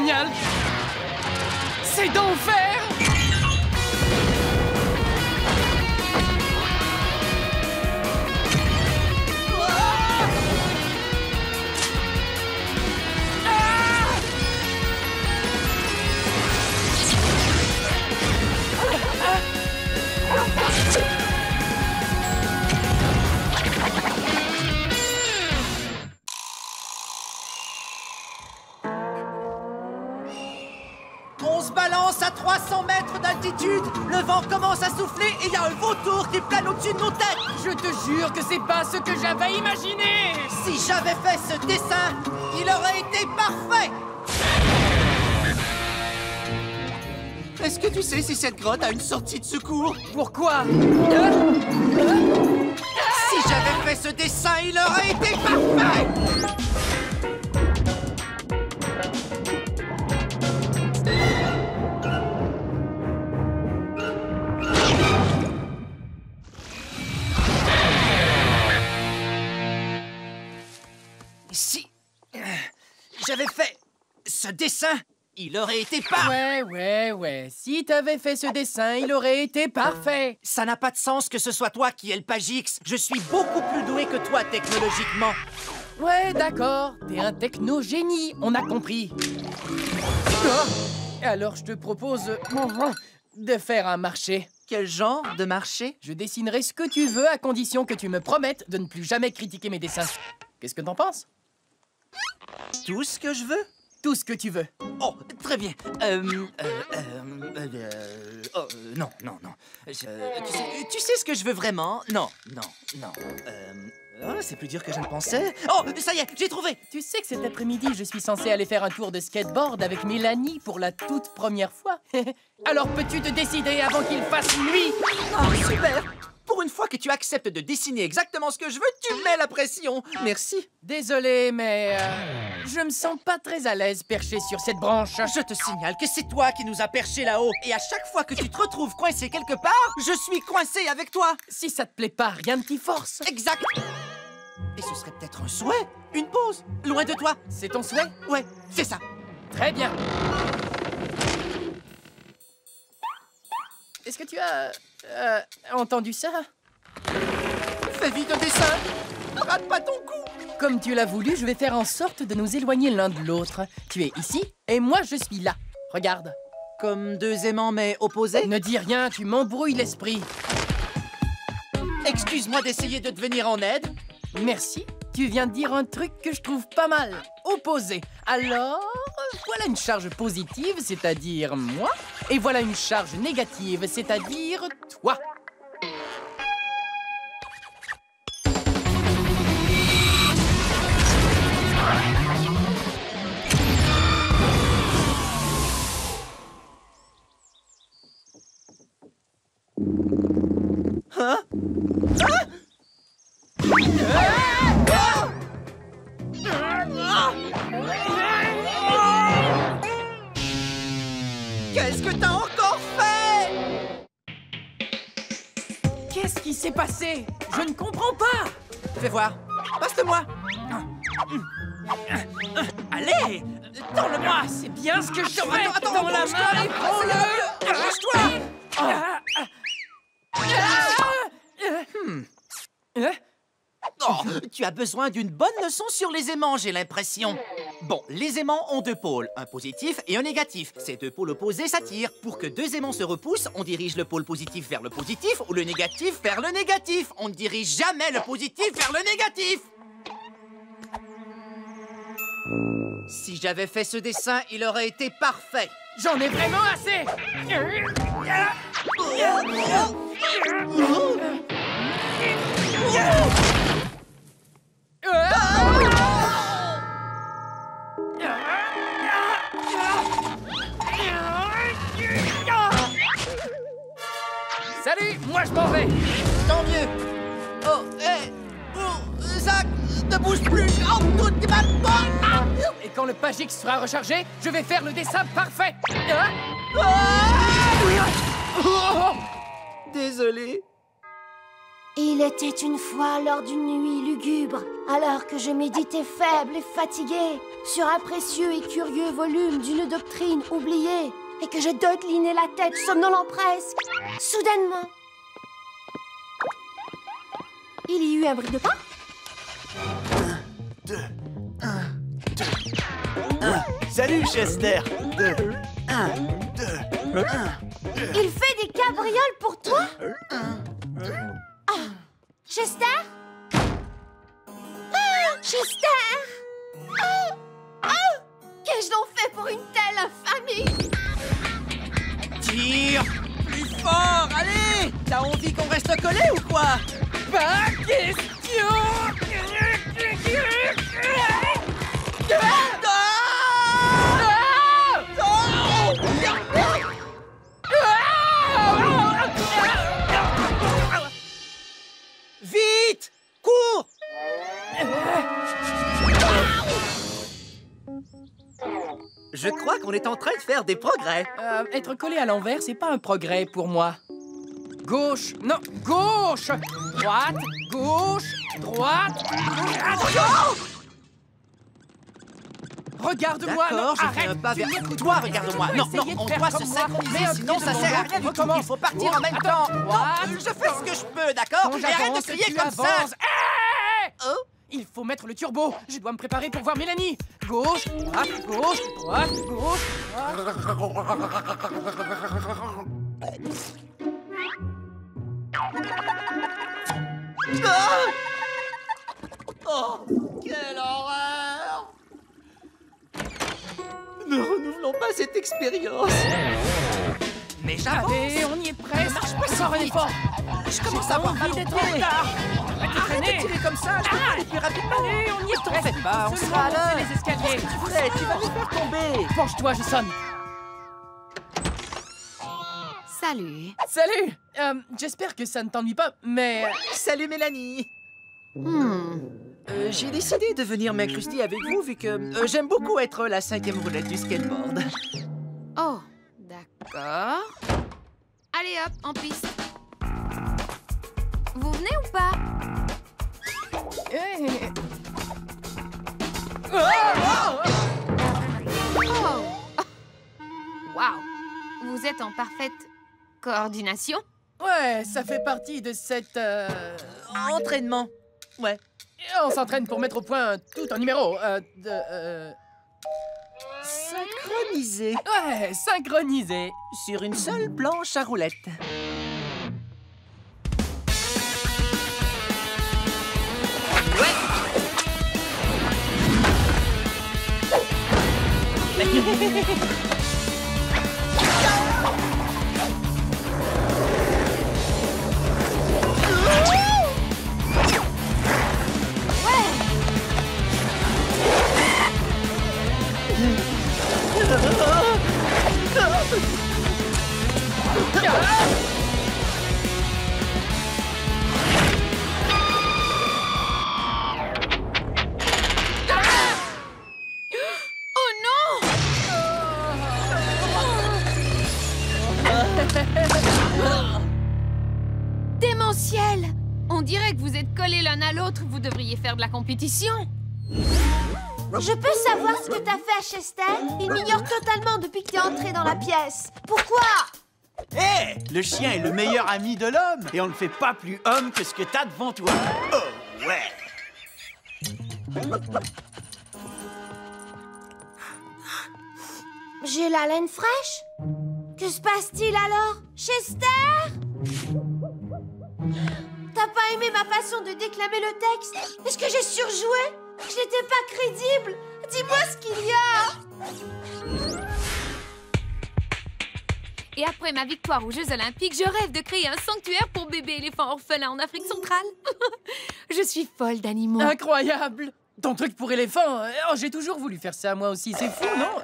génial! C'est d'enfer! On se balance à 300 mètres d'altitude, le vent commence à souffler et il y a un vautour qui plane au-dessus de nos têtes. Je te jure que c'est pas ce que j'avais imaginé! Si j'avais fait ce dessin, il aurait été parfait. Est-ce que tu sais si cette grotte a une sortie de secours? Pourquoi? Si j'avais fait ce dessin, il aurait été parfait. Si j'avais fait ce dessin, il aurait été parfait. Ouais. Si t'avais fait ce dessin, il aurait été parfait. Ça n'a pas de sens que ce soit toi qui es le Pagix. Je suis beaucoup plus doué que toi technologiquement. Ouais, d'accord. T'es un techno-génie, on a compris. Alors, je te propose de faire un marché. Quel genre de marché? Je dessinerai ce que tu veux à condition que tu me promettes de ne plus jamais critiquer mes dessins. Qu'est-ce que t'en penses? Tout ce que je veux? Tout ce que tu veux. Oh, très bien. Non. Tu sais ce que je veux vraiment? Non. C'est plus dur que je ne pensais. Oh, ça y est, j'ai trouvé. Tu sais que cet après-midi, je suis censé aller faire un tour de skateboard avec Mélanie pour la toute première fois. Alors peux-tu te décider avant qu'il fasse nuit? Oh, super. Pour une fois que tu acceptes de dessiner exactement ce que je veux, tu mets la pression. Merci. Désolé, mais je me sens pas très à l'aise perché sur cette branche. Je te signale que c'est toi qui nous as perchés là-haut. Et à chaque fois que tu te retrouves coincé quelque part, je suis coincé avec toi. Si ça te plaît pas, rien ne t'y force. Exact. Et ce serait peut-être un souhait, une pause, loin de toi. C'est ton souhait? Ouais, c'est ça. Très bien. Est-ce que tu as entendu ça? Fais vite un dessin. Rate pas ton coup. Comme tu l'as voulu, je vais faire en sorte de nous éloigner l'un de l'autre. Tu es ici et moi je suis là. Regarde. Comme deux aimants mais opposés? Ne dis rien, tu m'embrouilles l'esprit. Excuse-moi d'essayer de te venir en aide. Merci. Tu viens de dire un truc que je trouve pas mal. Opposé. Alors, voilà une charge positive, c'est-à-dire moi. Et voilà une charge négative, c'est-à-dire toi. Hein? Qu'est-ce que t'as encore fait? Qu'est-ce qui s'est passé? Je ne comprends pas. Fais voir. Passe-le-moi. Allez, tends-le-moi. C'est bien ce que je fais. Attends, dans la main et prends-le. Arrache-toi. Oh, tu as besoin d'une bonne leçon sur les aimants, j'ai l'impression. Bon, les aimants ont deux pôles, un positif et un négatif. Ces deux pôles opposés s'attirent. Pour que deux aimants se repoussent, on dirige le pôle positif vers le positif ou le négatif vers le négatif. On ne dirige jamais le positif vers le négatif. Si j'avais fait ce dessin, il aurait été parfait. J'en ai vraiment assez. Salut, moi je m'en vais. Tant mieux. Oh, hé, Zach, ne bouge plus. Oh, toute ma pomme. Et quand le Pagix sera rechargé, je vais faire le dessin parfait. Désolé. Il était une fois lors d'une nuit lugubre, alors que je méditais faible et fatigué sur un précieux et curieux volume d'une doctrine oubliée, et que je dodelinais la tête somnolent presque. Soudainement, il y eut un bruit de pas. 1, 2, 1, 2, 1. Salut, Chester. 2, 1, 2, 1. Il fait des cabrioles pour toi? Ah, Chester? Ah, Chester? Qu'ai-je donc fait pour une telle infamie? Tire! Plus fort, allez! T'as envie qu'on reste collés ou quoi? Pas question. Vite! Cours! Je crois qu'on est en train de faire des progrès. Être collé à l'envers, c'est pas un progrès pour moi. Gauche, non, gauche, droite, gauche, droite. Attention! Regarde-moi, non, D'accord, je fais arrête. un pas tu vers m'écoutes toi, pas. regarde-moi. Tu Non, peux non, essayer de on faire doit se comme moi, synchroniser, mais un sinon pied ça devant sert à l'autre. rien du tout. Recommence. Il faut partir en même Attends, temps. droite. Non, je fais ce que je peux, d'accord? Quand Et arrête de j'avance, crier tu comme ça. avances. Hey! Oh. Il faut mettre le turbo. Je dois me préparer pour voir Mélanie. Gauche, droite, gauche, droite, gauche, droite. Oh, quelle horreur! Ne renouvelons pas cette expérience. Mais j'avance. Allez, on y est presque. marche pas si Encore un vite. effort. Je commence à avoir mal envie au d'être pied. en retard. Arrête de Arrête de traîner. tirer comme ça, je peux pas aller plus rapidement. Allez, on y est T'en presque. fais pas, on Seulement sera à monter l'heure. les escaliers. Tu vas nous faire tomber. Penche-toi, je sonne. Salut. Salut. J'espère que ça ne t'ennuie pas, mais... Salut Mélanie. J'ai décidé de venir m'incruster avec vous vu que j'aime beaucoup être la 5e roulette du skateboard. Oh, d'accord. Allez hop, en piste. Vous venez ou pas? Eh, Oh! Waouh! Vous êtes en parfaite coordination? ouais, ça fait partie de cette... Entraînement. Ouais. On s'entraîne pour mettre au point tout un numéro. Synchronisé Ouais, synchronisé. sur une seule planche à roulettes. Oh non! Démentiel! On dirait que vous êtes collés l'un à l'autre. Vous devriez faire de la compétition. Je peux savoir ce que t'as fait à Chester? Il m'ignore totalement depuis que t'es entré dans la pièce. Pourquoi? Hé! Le chien est le meilleur ami de l'homme et on ne fait pas plus homme que ce que t'as devant toi. Oh, ouais! J'ai la laine fraîche? Que se passe-t-il alors? Chester? T'as pas aimé ma façon de déclamer le texte? Est-ce que j'ai surjoué? Je n'étais pas crédible? Dis-moi ce qu'il y a! Et après ma victoire aux Jeux Olympiques, je rêve de créer un sanctuaire pour bébés éléphants orphelins en Afrique centrale. Je suis folle d'animaux. Incroyable. Ton truc pour éléphant. Oh, j'ai toujours voulu faire ça moi aussi. C'est fou, non?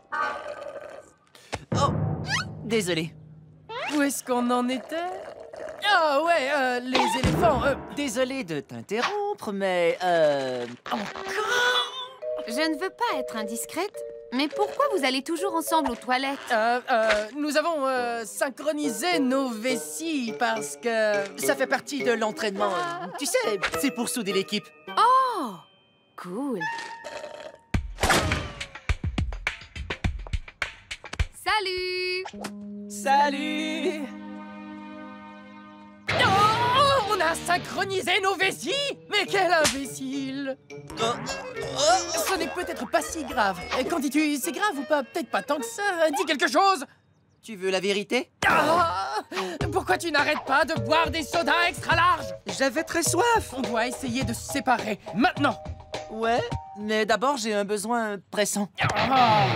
Oh, désolé. Où est-ce qu'on en était? Ah ouais, les éléphants. Désolé de t'interrompre, mais Je ne veux pas être indiscrète, Mais pourquoi vous allez toujours ensemble aux toilettes? Nous avons synchronisé nos vessies parce que... Ça fait partie de l'entraînement. Tu sais, c'est pour souder l'équipe. Oh, cool. Salut! Salut! Oh, on a synchronisé nos vessies? Mais quel imbécile! Ce n'est peut-être pas si grave. Qu'en dis-tu? C'est grave ou pas? Peut-être pas tant que ça. Dis quelque chose! Tu veux la vérité? Ah! Pourquoi tu n'arrêtes pas de boire des sodas extra larges? J'avais très soif. On doit essayer de se séparer, maintenant! Ouais, mais d'abord, j'ai un besoin pressant. Ah!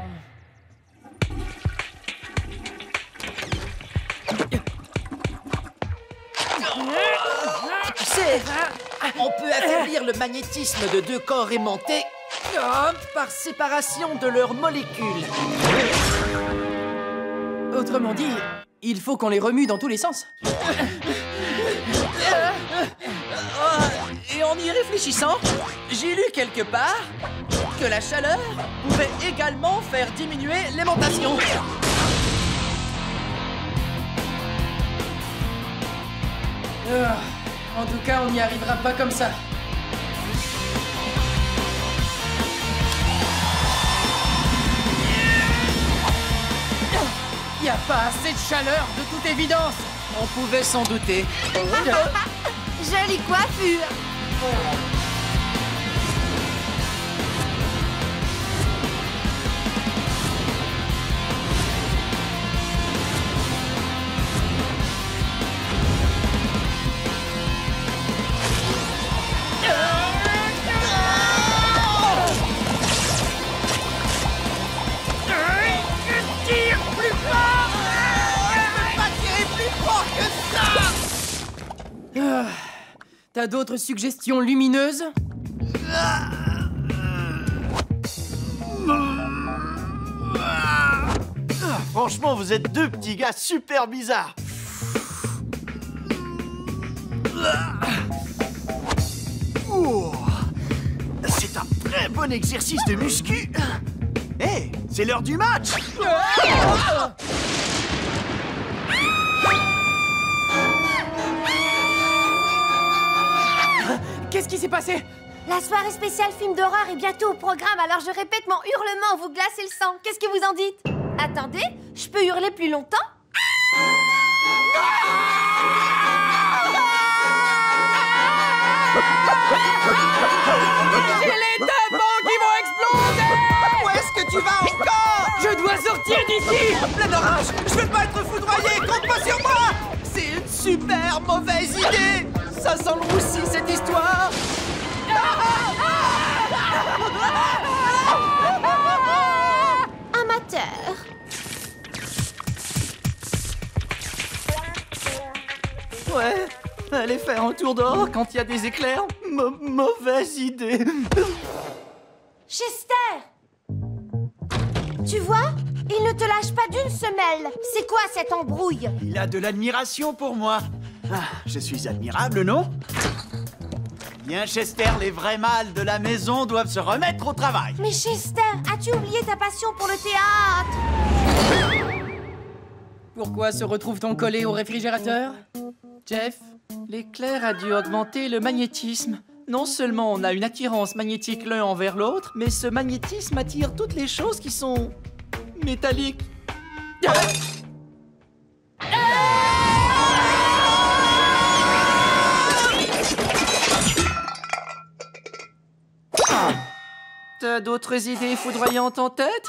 Tu sais, on peut affaiblir le magnétisme de deux corps aimantés par séparation de leurs molécules. Autrement dit, il faut qu'on les remue dans tous les sens. Et en y réfléchissant, j'ai lu quelque part que la chaleur pouvait également faire diminuer l'aimantation. En tout cas, on n'y arrivera pas comme ça. Il n'y a pas assez de chaleur, de toute évidence. On pouvait s'en douter. Jolie coiffure. Tire plus fort! Pas tirer plus fort que ça! T'as d'autres suggestions lumineuses? Franchement, vous êtes deux petits gars super bizarres. Ouh. C'est un très bon exercice de muscu. Hé, c'est l'heure du match. Qu'est-ce qui s'est passé? La soirée spéciale film d'horreur est bientôt au programme, alors je répète mon hurlement, vous glacez le sang. Qu'est-ce que vous en dites? Attendez, je peux hurler plus longtemps? J'ai les tympans qui vont exploser! Où est-ce que tu vas encore? Je dois sortir d'ici! Plein d'orage! Je veux pas être foudroyé! Compte pas sur moi! C'est une super mauvaise idée! Ça sent le roussi, cette histoire! Amateur. Ouais, aller faire un tour dehors quand il y a des éclairs? Mauvaise idée! Chester! Tu vois? Il ne te lâche pas d'une semelle. C'est quoi cette embrouille? Il a de l'admiration pour moi. Ah, je suis admirable, non? Bien, Chester, les vrais mâles de la maison doivent se remettre au travail. Mais Chester, as-tu oublié ta passion pour le théâtre? Pourquoi se retrouve-t-on collé au réfrigérateur? Jeff? L'éclair a dû augmenter le magnétisme. Non seulement on a une attirance magnétique l'un envers l'autre, mais ce magnétisme attire toutes les choses qui sont métalliques. T'as d'autres idées foudroyantes en tête?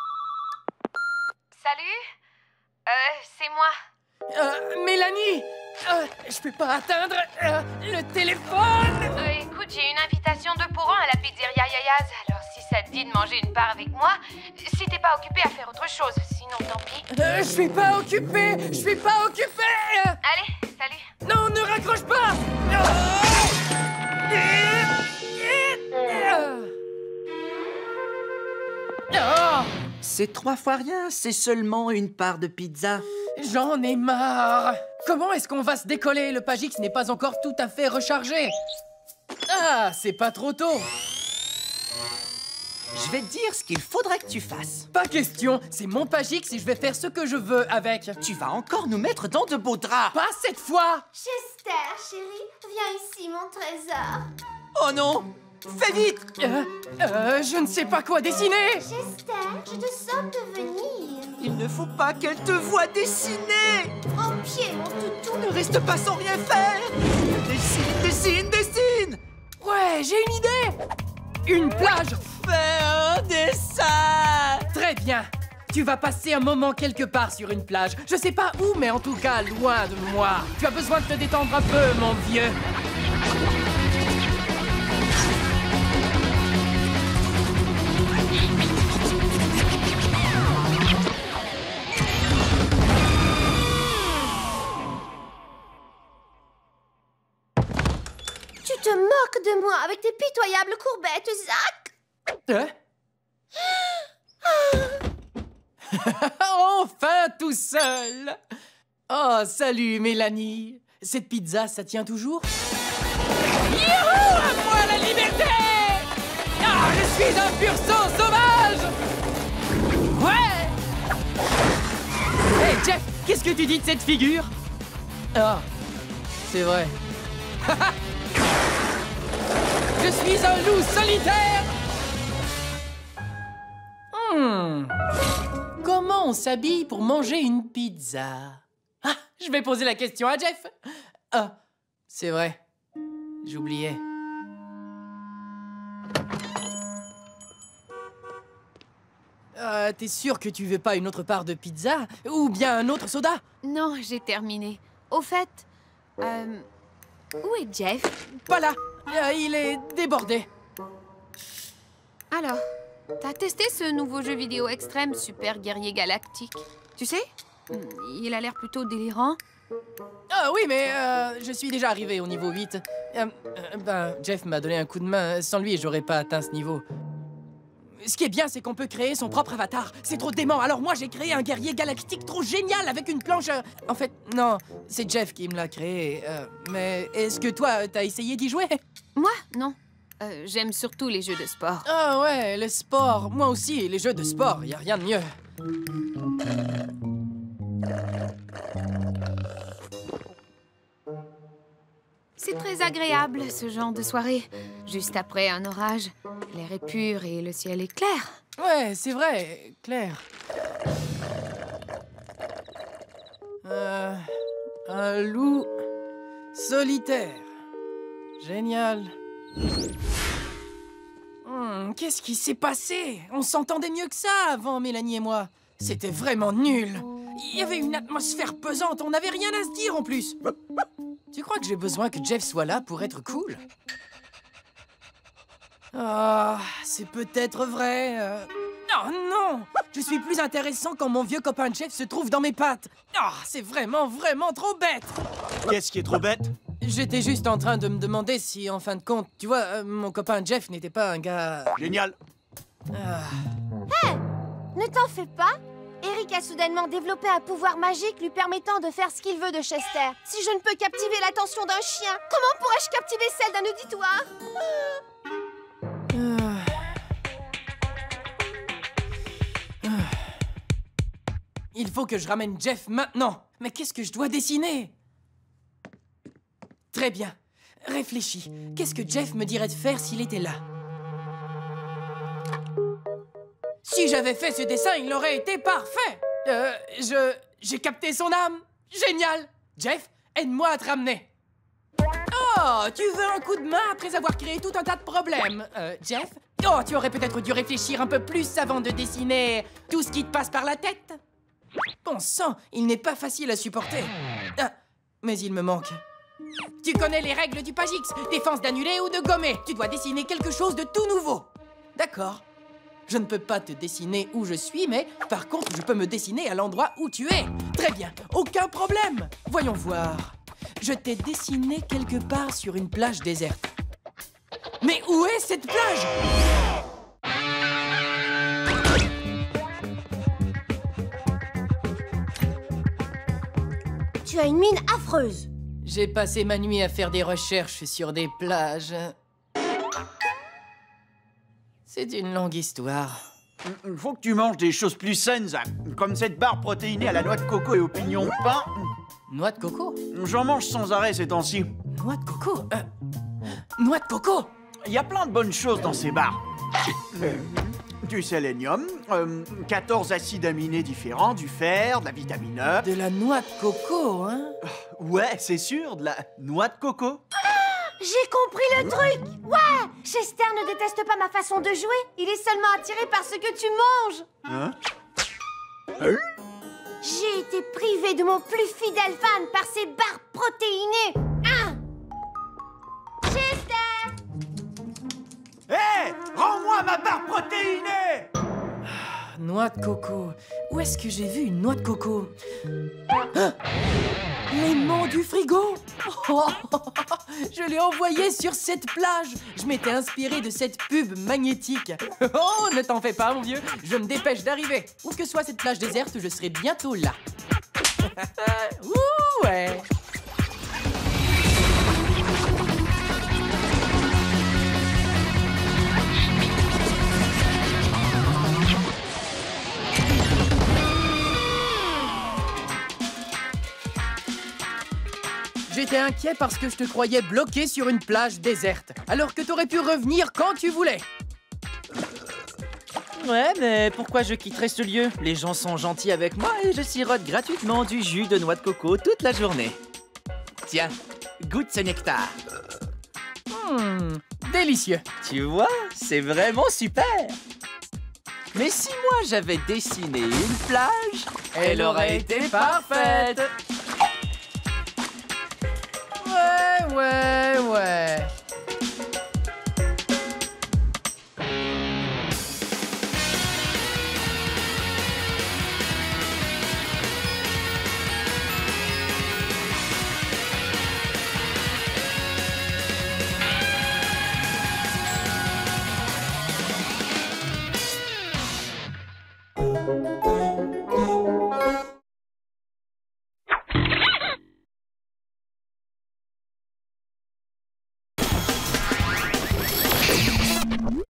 Salut? C'est moi. Mélanie! Je peux pas atteindre le téléphone! Écoute, j'ai une invitation 2 pour 1 à la pizzeria Yayaz. Alors si ça te dit de manger une part avec moi, si t'es pas occupé à faire autre chose, sinon tant pis. Je suis pas occupé! Je suis pas occupé! Allez, salut. Non, ne raccroche pas! C'est 3 fois rien, c'est seulement une part de pizza. J'en ai marre! Comment est-ce qu'on va se décoller? Le Pagix n'est pas encore tout à fait rechargé. Ah, c'est pas trop tôt. Je vais te dire ce qu'il faudrait que tu fasses. Pas question, c'est mon Pagix et je vais faire ce que je veux avec. Tu vas encore nous mettre dans de beaux draps. Pas cette fois. Chester, chérie, viens ici, mon trésor. Oh non! Fais vite! Je ne sais pas quoi dessiner. Chester, je te sens de venir. Il ne faut pas qu'elle te voie dessiner! Au pied, mon toutou. Ne reste pas sans rien faire! Dessine, dessine, dessine! Ouais, j'ai une idée. Une plage. Fais un dessin! Très bien. Tu vas passer un moment quelque part sur une plage. Je sais pas où, mais en tout cas loin de moi. Tu as besoin de te détendre un peu, mon vieux. Tu te moques de moi avec tes pitoyables courbettes, Zach. Enfin tout seul. Oh, salut, Mélanie. Cette pizza, ça tient toujours? Youhou! À moi la liberté! Ah, je suis un pur sang sauvage! Ouais! Hey, Jeff, qu'est-ce que tu dis de cette figure? Ah, c'est vrai. Je suis un loup solitaire! Comment on s'habille pour manger une pizza? Ah, je vais poser la question à Jeff. Ah, c'est vrai. J'oubliais. T'es sûr que tu veux pas une autre part de pizza? Ou bien un autre soda? Non, j'ai terminé. Au fait, où est Jeff? Pas là. Il est débordé. Alors, t'as testé ce nouveau jeu vidéo extrême Super Guerrier Galactique? Tu sais, il a l'air plutôt délirant. Ah oui, mais je suis déjà arrivé au niveau 8. Jeff m'a donné un coup de main. Sans lui, j'aurais pas atteint ce niveau. Ce qui est bien, c'est qu'on peut créer son propre avatar. C'est trop dément. Alors moi, j'ai créé un guerrier galactique trop génial avec une planche... En fait, non, c'est Jeff qui me l'a créé. Mais est-ce que toi, t'as essayé d'y jouer? Moi, non. J'aime surtout les jeux de sport. Ah ouais, le sport. Moi aussi, les jeux de sport. Y a rien de mieux. C'est très agréable, ce genre de soirée. Juste après un orage, l'air est pur et le ciel est clair. Ouais, c'est vrai, Claire. Un loup solitaire. Génial. Qu'est-ce qui s'est passé? On s'entendait mieux que ça avant, Mélanie et moi. C'était vraiment nul. Il y avait une atmosphère pesante, on n'avait rien à se dire en plus. Tu crois que j'ai besoin que Jeff soit là pour être cool? Ah, c'est peut-être vrai. Oh non! Je suis plus intéressant quand mon vieux copain Jeff se trouve dans mes pattes. Ah, c'est vraiment, vraiment trop bête. Qu'est-ce qui est trop bête? J'étais juste en train de me demander si, en fin de compte, tu vois, mon copain Jeff n'était pas un gars... Génial. Ne t'en fais pas. Eric a soudainement développé un pouvoir magique lui permettant de faire ce qu'il veut de Chester. Si je ne peux captiver l'attention d'un chien, comment pourrais-je captiver celle d'un auditoire? Il faut que je ramène Jeff maintenant. Mais qu'est-ce que je dois dessiner? Très bien. Réfléchis. Qu'est-ce que Jeff me dirait de faire s'il était là? Si j'avais fait ce dessin, il aurait été parfait. J'ai capté son âme. Génial. Jeff, aide-moi à te ramener. Oh, tu veux un coup de main après avoir créé tout un tas de problèmes. Jeff? Oh, tu aurais peut-être dû réfléchir un peu plus avant de dessiner tout ce qui te passe par la tête. Bon sang, il n'est pas facile à supporter. Ah, mais il me manque. Tu connais les règles du Pagix. Défense d'annuler ou de gommer. Tu dois dessiner quelque chose de tout nouveau. D'accord. Je ne peux pas te dessiner où je suis, mais par contre, je peux me dessiner à l'endroit où tu es. Très bien, aucun problème. Voyons voir. Je t'ai dessiné quelque part sur une plage déserte. Mais où est cette plage? Tu as une mine affreuse. J'ai passé ma nuit à faire des recherches sur des plages. C'est une longue histoire. Faut que tu manges des choses plus saines, Zach. Comme cette barre protéinée à la noix de coco et au pignon de pain. Noix de coco? J'en mange sans arrêt ces temps-ci. Noix de coco? Noix de coco? Il y a plein de bonnes choses dans ces barres. Du sélénium, 14 acides aminés différents, du fer, de la vitamine E. De la noix de coco, hein? Ouais, c'est sûr, de la noix de coco. J'ai compris le truc! Ouais! Chester ne déteste pas ma façon de jouer. Il est seulement attiré par ce que tu manges. Hein? J'ai été privée de mon plus fidèle fan par ces barres protéinées. Ah! Chester! Hé! Rends-moi ma barre protéinée! Noix de coco. Où est-ce que j'ai vu une noix de coco? Ah! L'aimant du frigo! Oh, je l'ai envoyé sur cette plage. Je m'étais inspiré de cette pub magnétique. Oh, ne t'en fais pas, mon vieux. Je me dépêche d'arriver. Où que soit cette plage déserte, je serai bientôt là. Ouh, ouais. J'étais inquiet parce que je te croyais bloqué sur une plage déserte, alors que t'aurais pu revenir quand tu voulais. Ouais, mais pourquoi je quitterais ce lieu? Les gens sont gentils avec moi et je sirote gratuitement du jus de noix de coco toute la journée. Tiens, goûte ce nectar. Délicieux. Tu vois, c'est vraiment super. Mais si moi j'avais dessiné une plage, Elle aurait été parfaite. Ouais.